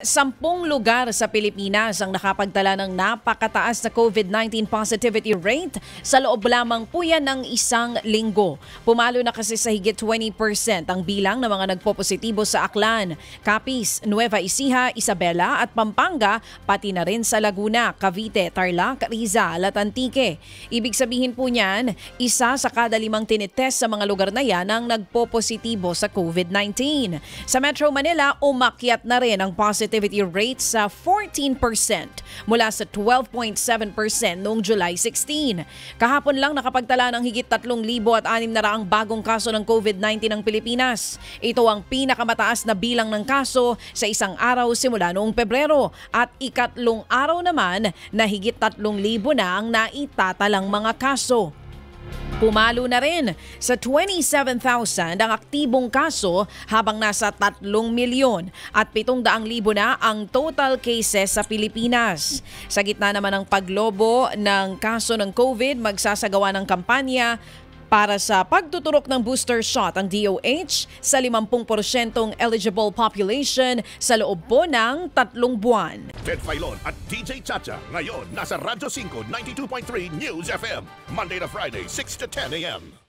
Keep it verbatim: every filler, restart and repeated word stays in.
Sampung lugar sa Pilipinas ang nakapagtala ng napakataas na COVID nineteen positivity rate sa loob lamang po yan ng isang linggo. Pumalo na kasi sa higit twenty percent ang bilang ng mga nagpopositibo sa Aklan, Capiz, Nueva Ecija, Isabela at Pampanga, pati na rin sa Laguna, Cavite, Tarlac, Rizal at Antique. Ibig sabihin po niyan, isa sa kada limang tinitest sa mga lugar na yan ang nagpopositibo sa COVID nineteen. Sa Metro Manila, umakyat na rin ang positivity rate sa fourteen percent mula sa twelve point seven percent noong July sixteen. Kahapon lang nakapagtala ng higit tatlong libo at anim na raang bagong kaso ng COVID nineteen ng Pilipinas. Ito ang pinakamataas na bilang ng kaso sa isang araw simula noong Pebrero at ikatlong araw naman na higit tatlong libo na ang naitatalang mga kaso. Pumalo na rin sa twenty-seven thousand ang aktibong kaso habang nasa tatlong milyon at pitong daang libo na ang total cases sa Pilipinas. Sa gitna naman ng paglobo ng kaso ng COVID, magsasagawa ng kampanya para sa pagtuturok ng booster shot ang D O H sa fifty percent eligible population sa loob po ng tatlong buwan. Ted Filon at D J Chacha ngayon nasa Radyo five ninety-two point three News F M. Monday to Friday, six to ten a m